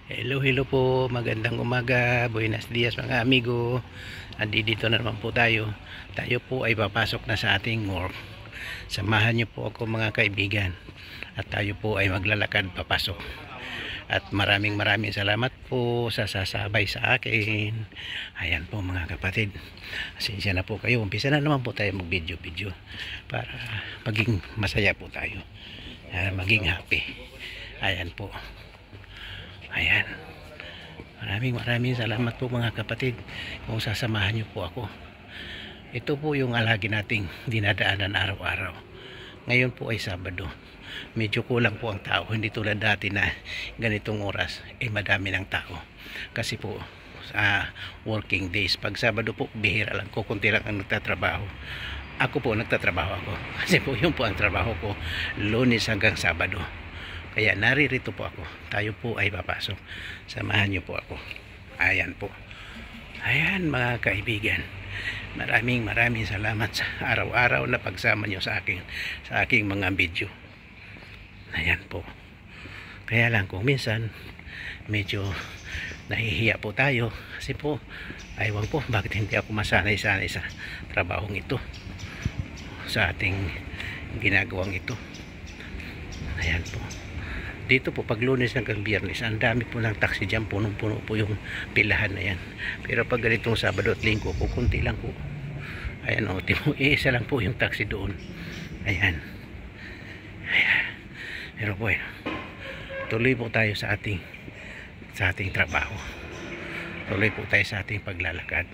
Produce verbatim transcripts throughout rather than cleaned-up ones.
Hello, hello po. Magandang umaga. Buenos dias mga amigo. Andito na naman po tayo. Tayo po ay papasok na sa ating work. Samahan niyo po ako mga kaibigan. At tayo po ay maglalakad papasok. At maraming maraming salamat po sa sasabay sa akin. Ayan po mga kapatid. Asensya na po kayo. Umpisa na naman po tayo mag-video-video para maging masaya po tayo. Uh, maging happy. Ayan po. Ayan. Maraming maraming salamat po mga kapatid kung sasamahan niyo po ako. Ito po yung alagi nating dinadaanan araw-araw. Ngayon po ay Sabado. Medyo kulang po ang tao. Hindi tulad dati na ganitong oras ay eh, madami ng tao. Kasi po sa working days, pag Sabado po bihira lang, kukunti lang ang nagtatrabaho. Ako po nagtatrabaho ako. Kasi po yun po ang trabaho ko, Lunes hanggang Sabado. Kaya naririto po ako. Tayo po ay papasok. Samahan niyo po ako. Ayan po. Ayan mga kaibigan. Maraming maraming salamat sa araw-araw na pagsama niyo sa akin, sa aking mga video. Ayan po. Kaya lang kung minsan medyo nahihiya po tayo. Kasi po, aywan po bakit hindi ako masanay-sanay sa trabahong ito. Sa ating ginagawang ito. Ayan po. Dito po pag Lunes hanggang Biyernes, ang dami po ng taxi dyan, punong-puno po yung pilahan na yan. Pero pag ganitong Sabado at Linggo po, kunti lang po. Ayan o, timo, iisa lang po yung taxi doon. Ayan. Ayan. Pero po, tuloy po tayo sa ating sa ating trabaho. Tuloy po tayo sa ating paglalakad.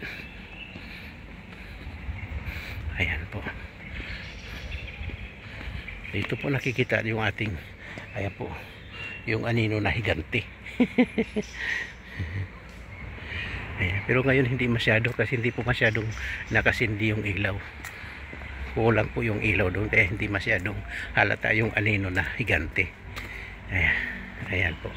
Ayan po. Dito po nakikita yung ating, ayan po, yung anino na higante. Ayan, pero ngayon hindi masyado kasi hindi po masyadong nakasindi yung ilaw. Kulang po yung ilaw doon kaya hindi masyadong halata yung anino na higante. Ayan, ayan po.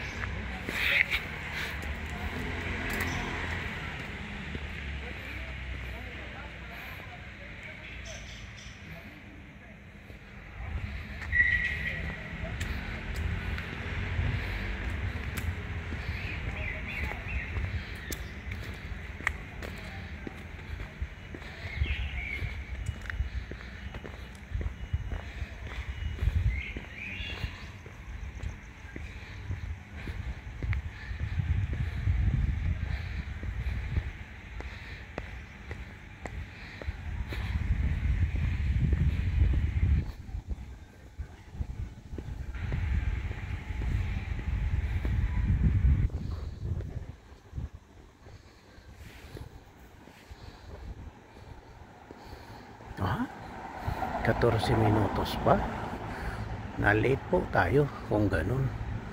Ah, fourteen minutos pa. Na-late po tayo kung ganun.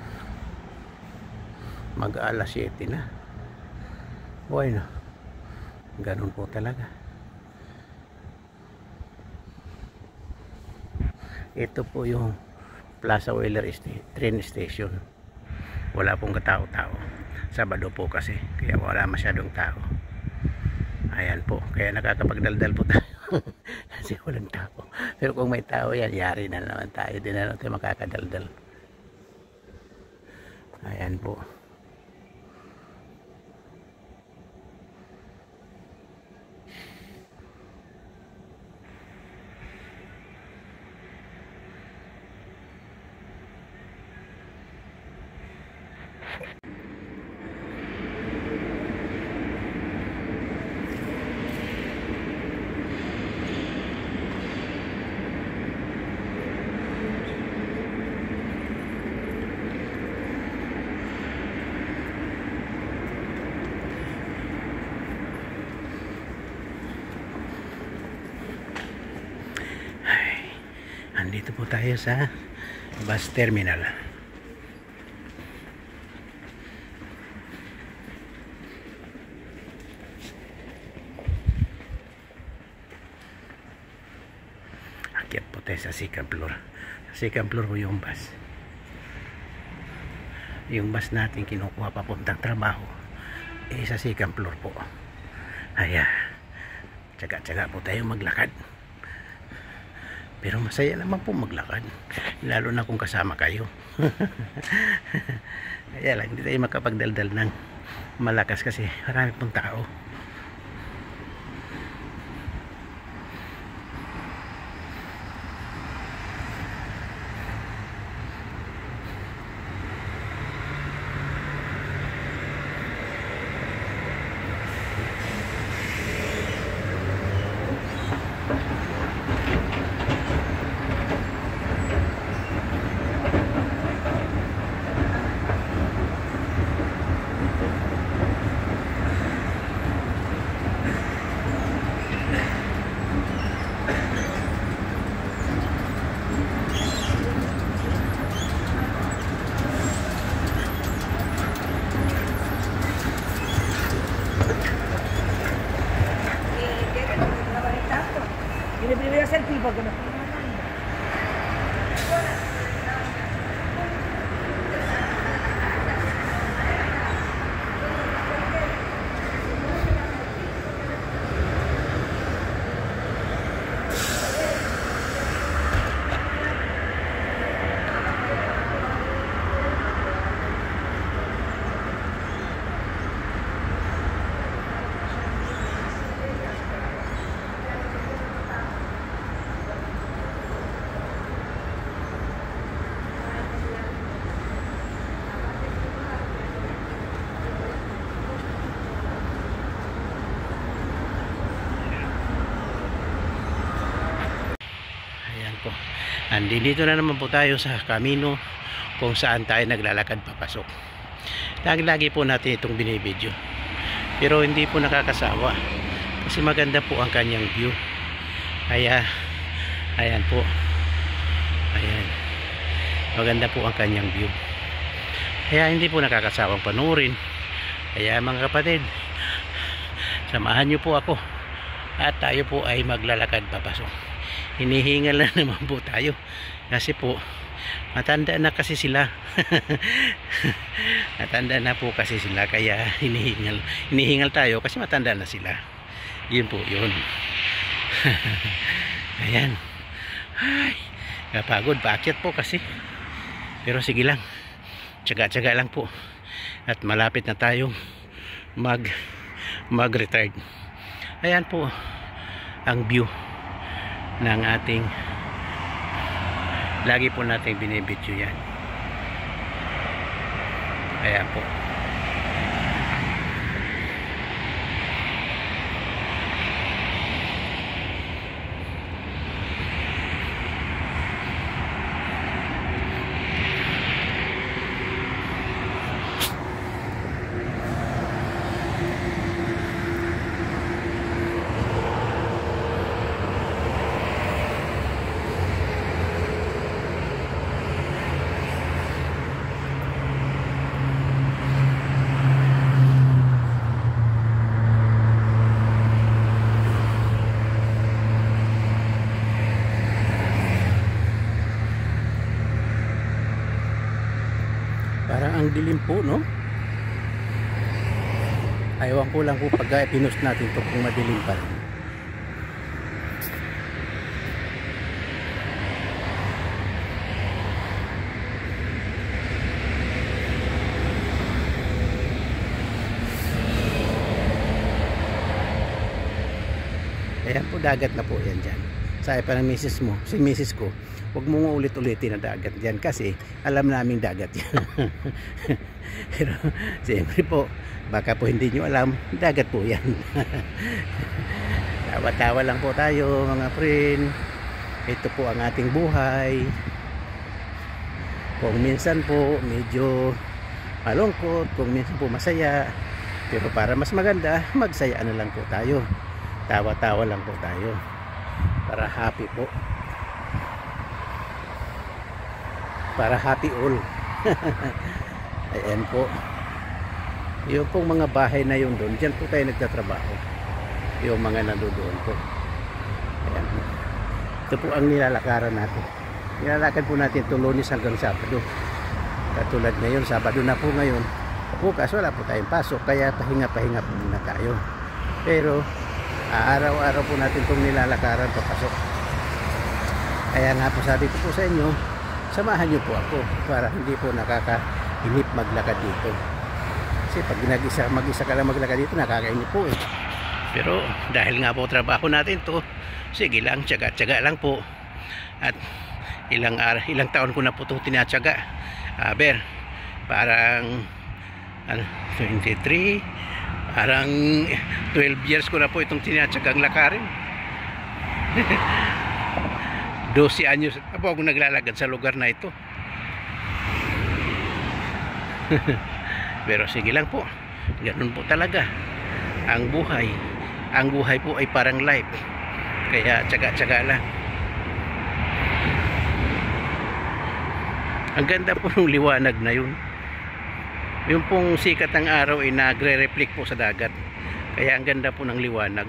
Mag-alas siyete na. Bueno, ganun po talaga. Ito po yung Plaza Wheeler train station. Wala pong katao-tao. Sabado po kasi, kaya wala masyadong tao. Ayan po, kaya nakakapagdaldal po tayo. Kasi walang tao. Pero kung may tao yan, yari na naman tayo. Di na natin makakadaldal. Ayan po. Andito po tayo sa bus terminal. Akyat po tayo sa second floor. Sa second floor po yung bus. Yung bus natin kinukuha papuntang trabaho. Eh sa second floor po. Ayan. Tsaga-tsaga po tayo maglakad. Pero masaya naman po maglakad, lalo na kung kasama kayo. Kaya lang hindi tayo makapagdaldal ng malakas kasi marami pong tao. Y le primero es el tipo que nos po. Andito na naman po tayo sa kamino kung saan tayo naglalakad papasok. Lagi-lagi po natin itong binibidyo. Pero hindi po nakakasawa. Kasi maganda po ang kanyang view. Kaya, ayan po. Ayan. Maganda po ang kanyang view. Kaya hindi po nakakasawang panurin. Kaya mga kapatid, samahan niyo po ako. At tayo po ay maglalakad papasok. Hinihingal na naman po tayo kasi po matanda na kasi sila. Matanda na po kasi sila kaya hinihingal hinihingal tayo kasi matanda na sila. Yun po yun. Ayan. Ay, kapagod, paakyat po kasi, pero sige lang, tsaga-tsaga lang po at malapit na tayo mag mag-retard. Ayan po ang view ng ating, lagi po natin binibidyo yan. Ayan po. Parang ang dilim po, no? Ayawan ko lang po pag pinost natin ito kung madilim pa rin. Ayan po, dagat na po yan dyan. Sabi pa ng misis mo, si misis ko, huwag mo nga ulit-ulitin na dagat dyan kasi alam naming dagat yan. Pero siyempre po, baka po hindi nyo alam, dagat po yan. Tawa-tawa lang po tayo mga friend. Ito po ang ating buhay. Kung minsan po medyo malungkot, kung minsan po masaya, pero para mas maganda, magsaya na lang po tayo. Tawa-tawa lang po tayo para happy po, para happy all. Ayan po yung pong mga bahay na yun doon, dyan po tayo nagtatrabaho, yung mga nandoon po. Ayan po, ito po ang nilalakaran natin. Nilalakad po natin itong Lunes hanggang Sabado. Katulad ngayon, Sabado na po ngayon, bukas wala po tayong pasok, kaya pahinga-pahinga po muna tayo. Pero araw-araw po natin itong nilalakaran papasok. Kaya nga po sabi ko po sa inyo, samahan nyo po ako para hindi po nakakainip maglakad dito. Kasi pag nag-isa, mag-isa ka lang maglakad dito, nakakainip po eh. Pero dahil nga po trabaho natin to, sige lang, tiyaga-tiyaga lang po. At ilang ar ilang taon ko na po ito tinatyaga. Aber, parang ano, twenty-three, parang twelve years ko na po itong tinatyagang lakarin. twelve anyos na po ako naglalakad sa lugar na ito. Pero sige lang po, ganun po talaga ang buhay. Ang buhay po ay parang life, kaya tsaga-tsaga lang. Ang ganda po ng liwanag na yun. Yung pong sikat ng araw ay nagre-reflect po sa dagat, kaya ang ganda po ng liwanag.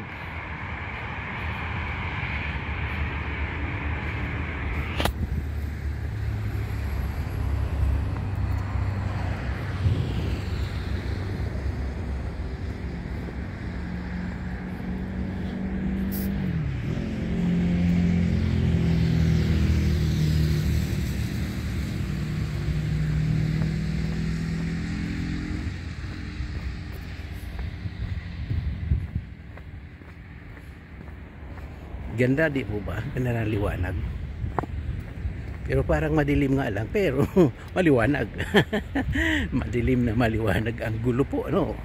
Ganda di po ba? Ganda ng liwanag. Pero parang madilim nga lang, pero maliwanag. Madilim na maliwanag. Ang gulo po, ano?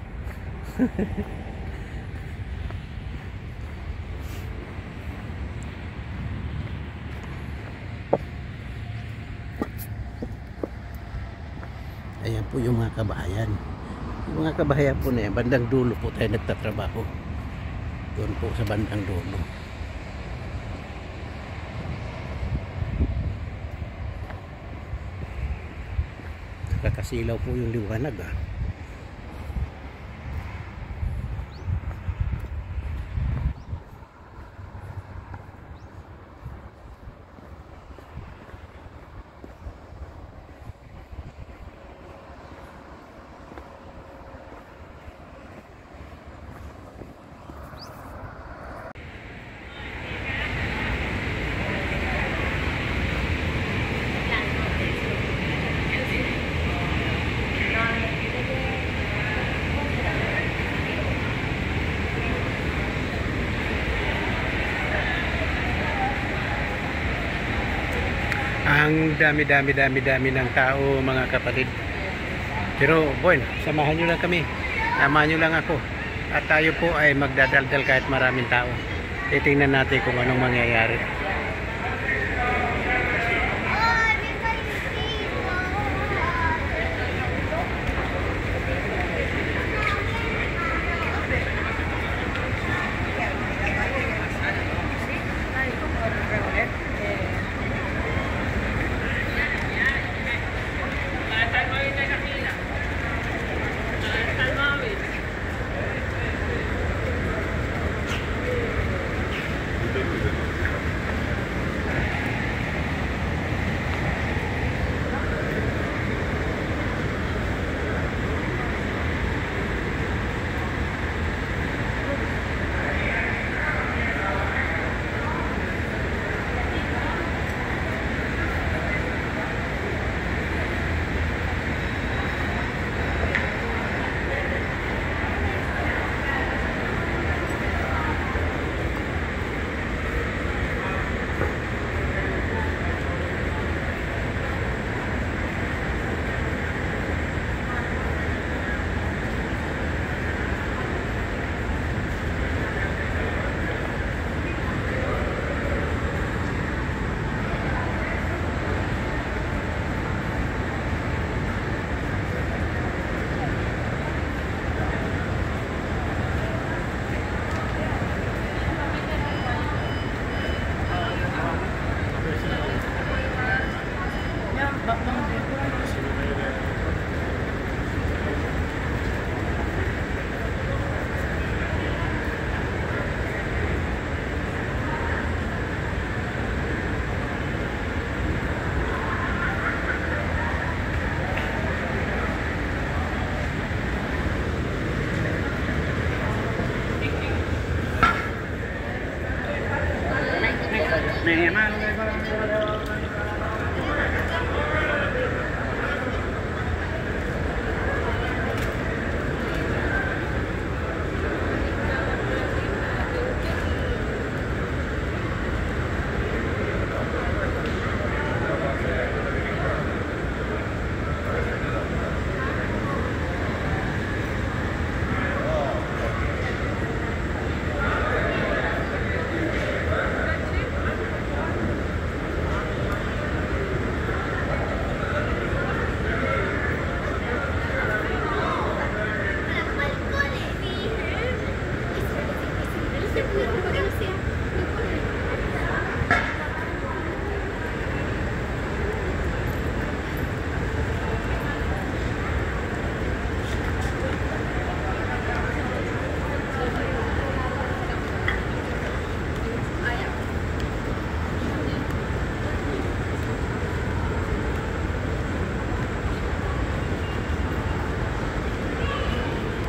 Ayan po yung mga kabahayan. Yung mga kabahayan po na yan, bandang dulo po tayo nagtatrabaho. Doon po sa bandang dulo. Kakasilaw po yung liwanag ah. Ang dami dami dami dami ng tao mga kapatid. Pero boy, samahan nyo lang kami, samahan nyo lang ako, at tayo po ay magdadaldal kahit maraming tao. Titingnan natin kung anong mangyayari.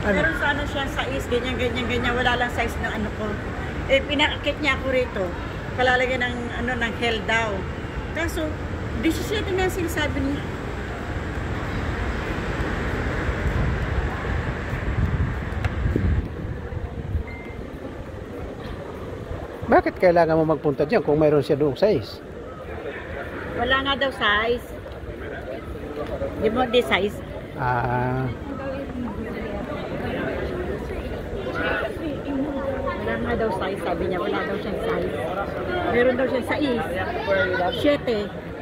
Ano? Meron sa ano siya, size, ganyan, ganyan, ganyan. Wala lang size ng ano ko. Eh, pinakakit niya ako rito. Palalagyan ng, ano, ng hell daw. Kaso, disisete na yung sinasabi niya. Bakit kailangan mo magpunta dyan kung mayroon siya doong size? Wala nga daw size. Di mo di size. Ah, Wala nga daw size, sabi niya. Wala daw siyang size. Meron daw siyang size. Siyete.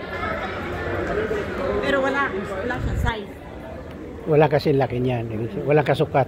Pero wala, wala siyang size. wala kasi laki niyan. Walang kasukat.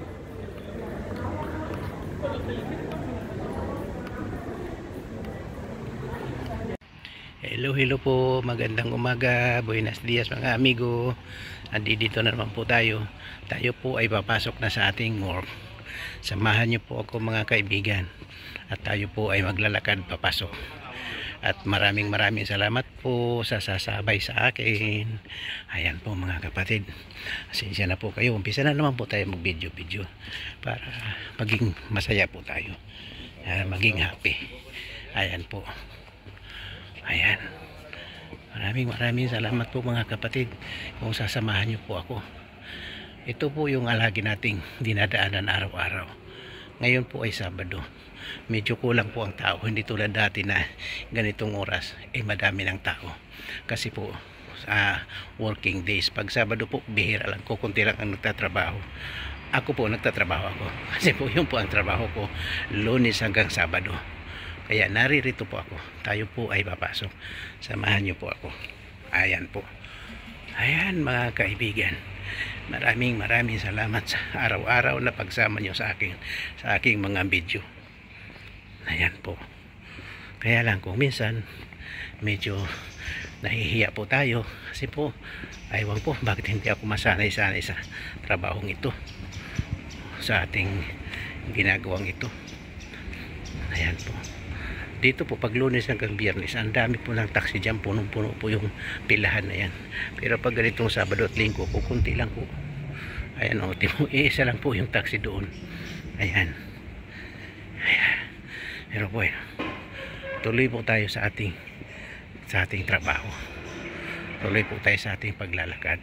Hello, hello po. Magandang umaga. Buenos dias mga amigo. Andito na naman po tayo. Tayo po ay papasok na sa ating work. Samahan niyo po ako mga kaibigan. At tayo po ay maglalakad papasok. At maraming maraming salamat po sa sasabay sa akin. Ayan po mga kapatid. Asensya na po kayo. Umpisa na naman po tayo mag-video-video para maging masaya po tayo. Uh, maging happy. Ayan po. Ayan. Maraming maraming salamat po mga kapatid kung sasamahan niyo po ako. Ito po yung alagi nating dinadaanan araw-araw. Ngayon po ay Sabado. Medyo kulang po ang tao. Hindi tulad dati na ganitong oras ay madami ng tao. Kasi po sa working days, pag Sabado po bihira lang, kukunti lang ang nagtatrabaho. Ako po nagtatrabaho ako. Kasi po yun po ang trabaho ko, Lunes hanggang Sabado. Kaya naririto po ako. Tayo po ay papasok. Samahan niyo po ako. Ayan po. Ayan mga kaibigan. Maraming maraming salamat sa araw-araw na pagsama niyo sa akin, sa aking mga video. Ayan po. Kaya lang kung minsan medyo nahihiya po tayo. Kasi po, aywan po bakit hindi ako masanay-sanay sa trabahong ito. Sa ating ginagawang ito. Ayan po. Dito po pag Lunes hanggang Biyernes, ang dami po ng taxi dyan, punong-puno po yung pilahan na yan. Pero pag ganitong Sabado at Linggo, kukunti lang po. Ayan o, timo, iisa lang po yung taxi doon. Ayan. Ayan. Pero po, tuloy po tayo sa ating sa ating trabaho. Tuloy po tayo sa ating paglalakad.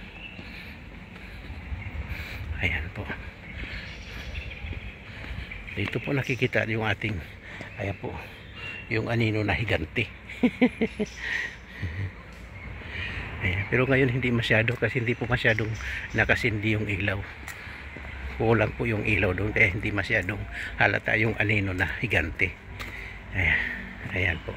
Ayan po. Dito po nakikita yung ating, ayan po, yung anino na higante. Ayan, pero ngayon hindi masyado kasi hindi po masyadong nakasindi yung ilaw. Kulang po yung ilaw doon kaya hindi masyadong halata yung anino na higante. Ayan, ayan po.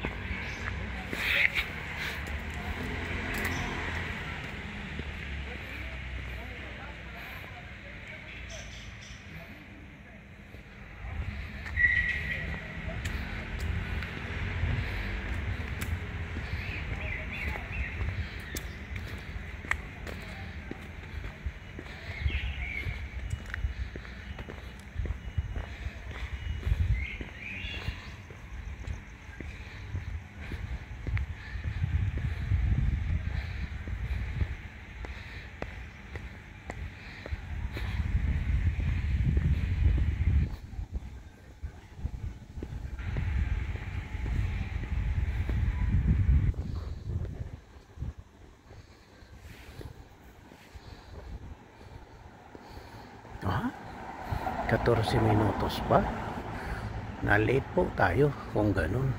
Ah, fourteen minutos pa. Na-late po tayo kung ganun.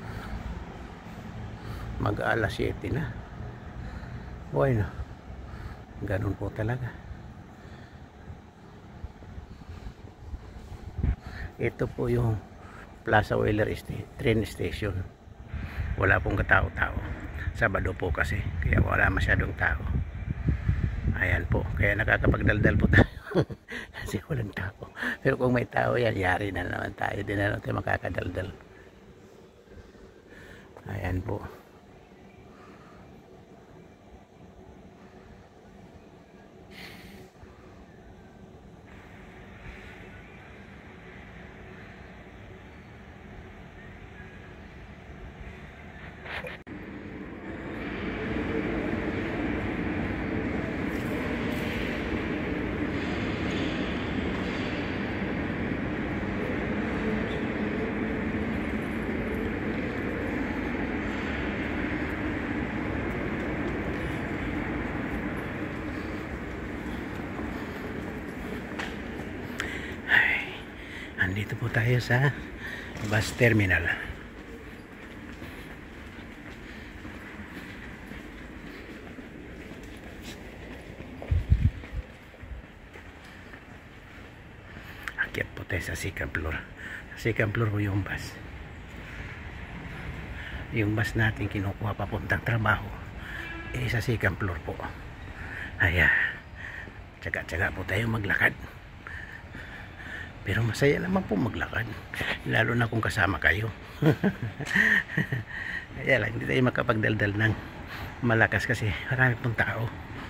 Mag-alas siyete na. Bueno, ganun po talaga. Ito po yung Plaza Wheeler train station. Wala pong katao-tao. Sabado po kasi, kaya wala masyadong tao. Ayan po, kaya nakakapagdaldal po tayo. Kasi walang tao. Pero kung may tao yan, yari na naman tayo. Di na natin makakadaldal. Ayan po. Nandito po tayo sa bus terminal. Akyat po tayo sa second floor. Sa second floor po yung bus. Yung bus natin kinukuha papuntang trabaho eh sa second floor po. Ayan, tsaga-tsaga po tayo maglakad, pero masaya naman po maglakad, lalo na kung kasama kayo. Kaya lang hindi tayo makapagdaldal ng malakas kasi marami pong tao.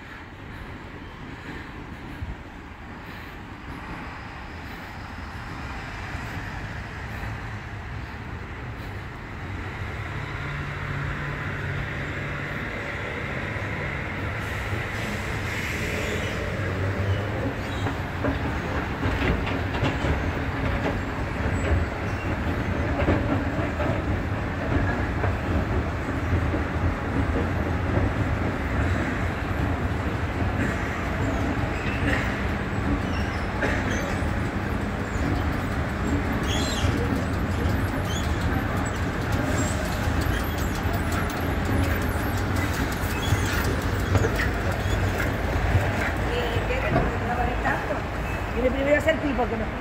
Ini primera selfie pag ano.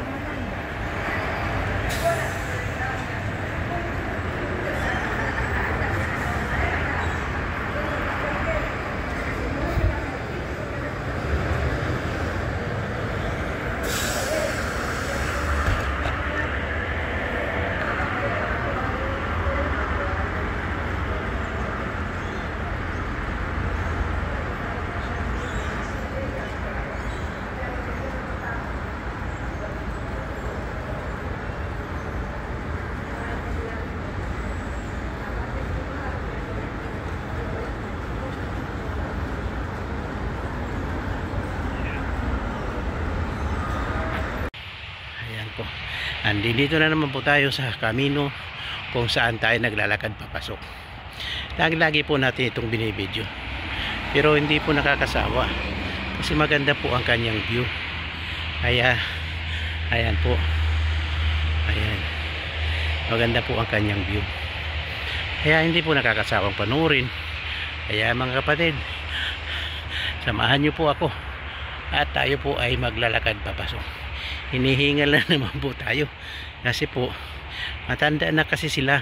Po. Andito na naman po tayo sa kamino kung saan tayo naglalakad papasok. Lagi-lagi po natin itong binibidyo, pero hindi po nakakasawa kasi maganda po ang kanyang view. Kaya ayan po, ayan, maganda po ang kanyang view, kaya hindi po nakakasawang panurin. Kaya mga kapatid, samahan nyo po ako at tayo po ay maglalakad papasok. Hinihingal na naman po tayo kasi po matanda na kasi sila.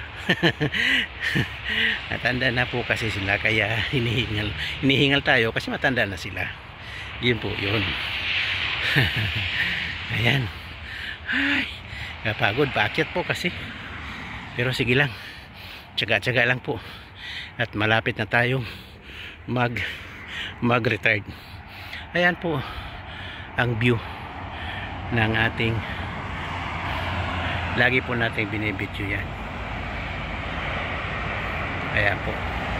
Matanda na po kasi sila, kaya hinihingal hinihingal tayo kasi matanda na sila. Yun po yun. Ayan, ay, kapagod, paakyat po kasi, pero sige lang, tsaga-tsaga lang po at malapit na tayong mag mag-retired. Ayan po ang view ng ating, lagi po natin binibidyo yan. Ayan po.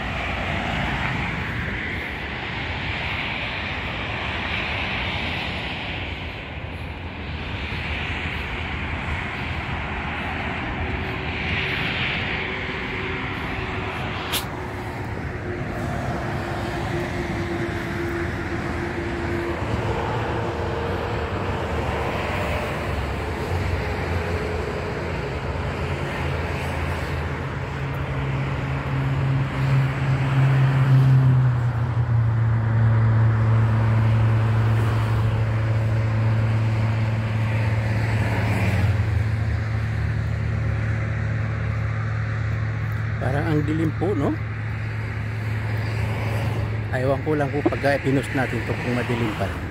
Parang ang dilim po, no? Ayaw ko lang po pag pinost natin ito kung madilim pa rin.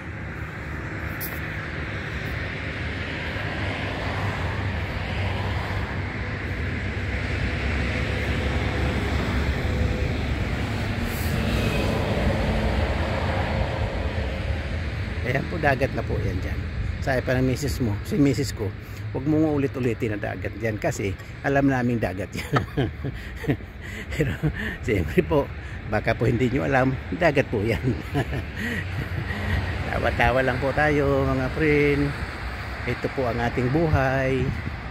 Ayan po, dagat na po yan dyan. Sabi pa ng misis mo, si misis ko, huwag mo ulit-ulitin na dagat dyan kasi alam naming dagat yan. Pero siyempre po, baka po hindi nyo alam, dagat po yan. Tawa-tawa lang po tayo mga friend. Ito po ang ating buhay.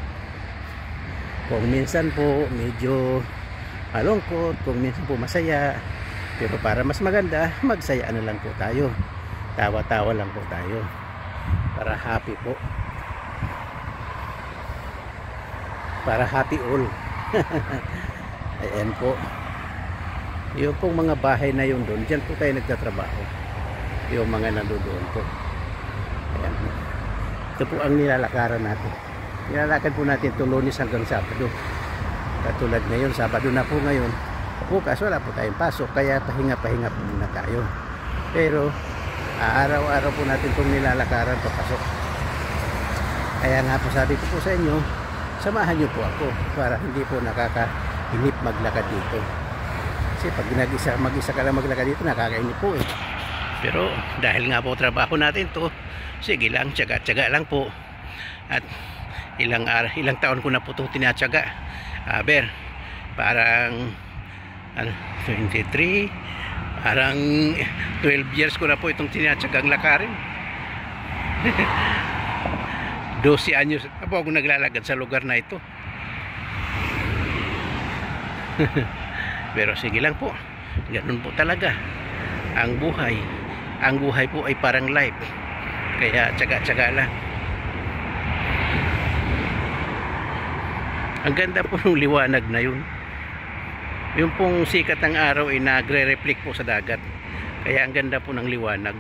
Kung minsan po medyo malungkot, kung minsan po masaya, pero para mas maganda, magsaya na lang po tayo. Tawa-tawa lang po tayo para happy po. para happy all. Ayan po. Yung pong mga bahay na yun doon, dyan po tayo nagtatrabaho. Yung mga nandoon po. Ayan po. Ito po ang nilalakaran natin. Nilalakad po natin ito Lunes hanggang Sabado. Katulad ngayon, Sabado na po ngayon. Bukas wala po tayong pasok, kaya pahinga-pahinga po muna tayo. Pero araw-araw po natin itong nilalakaran papasok. Kaya nga po sabi ko po sa inyo, samahan niyo po ako para hindi po nakakainip maglakad dito. Kasi pag nag-isa, mag-isa ka lang maglakad dito, nakakainip po eh. Pero dahil nga po trabaho natin to, sige lang, tiyaga-tiyaga lang po. At ilang, uh, ilang taon ko na po itong tinatyaga. Aber, parang ano, twenty-three, parang twelve years ko na po itong tinatyagang lakarin. twelve anyos na po ako naglalakad sa lugar na ito. Pero sige lang po, ganun po talaga ang buhay. Ang buhay po ay parang life, kaya tsaga-tsaga lang. Ang ganda po ng liwanag na yun. Yung pong sikat ng araw ay nagre-reflect po sa dagat, kaya ang ganda po ng liwanag.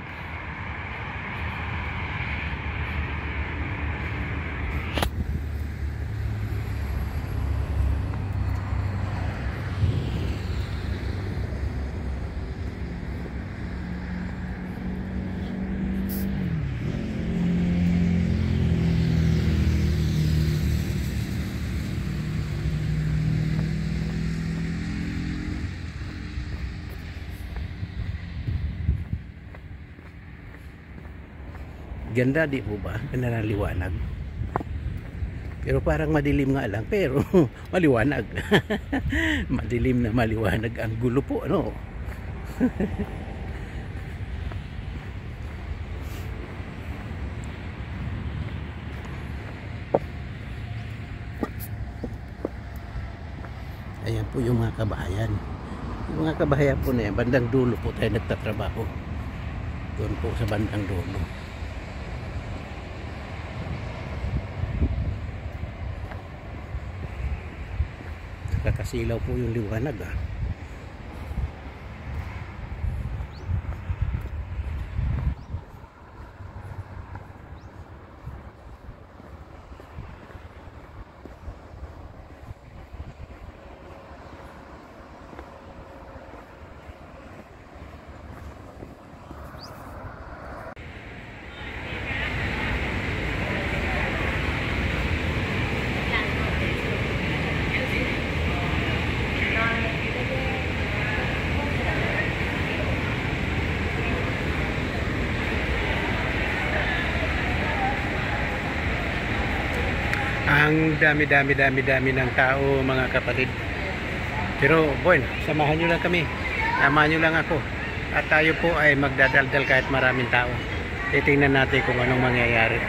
Ganda di po ba? Ganda ng liwanag. Pero parang madilim nga lang, pero maliwanag. Madilim na maliwanag. Ang gulo po, ano? Ayan po yung mga kabahayan. Yung mga kabahayan po na yan, bandang dulo po tayo nagtatrabaho. Doon po sa bandang dulo. Kakasilaw po yung liwanag ah. Ang dami dami dami dami ng tao mga kapatid. Pero boy, samahan nyo lang kami. Samahan nyo lang ako. At tayo po ay magdadaldal kahit maraming tao. Titingnan natin kung anong mangyayari.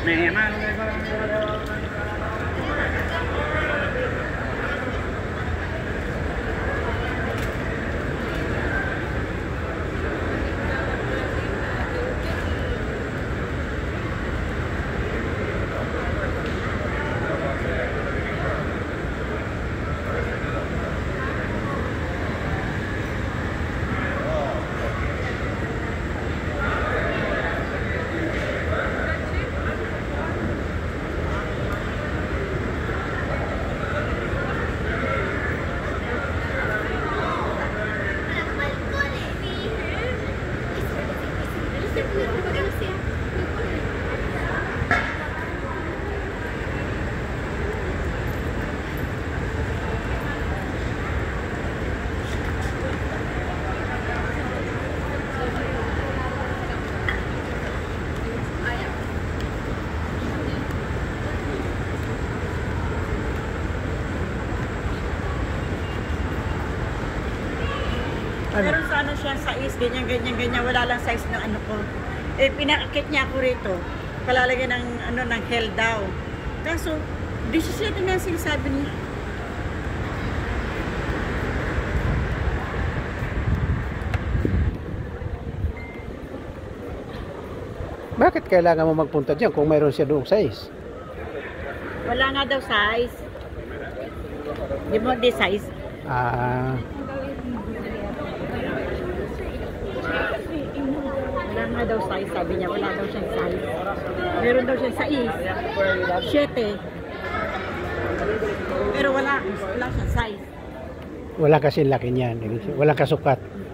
Ano? Meron sa ano siya, size, ganyan, ganyan, ganyan. Wala lang size ng ano ko. Eh, pinakakit niya ako rito. Palalagyan ng, ano, ng hell daw. Kaso, disisete na yung sinasabi niya. Bakit kailangan mo magpunta dyan kung mayroon siya doong size? Wala nga daw size. Di mo, di size. Ah, Wala nga daw size, sabi niya. Wala daw siyang size. Meron daw siyang size. Siyete. Pero wala, wala siyang size. wala kasi laki niyan. Walang kasukat.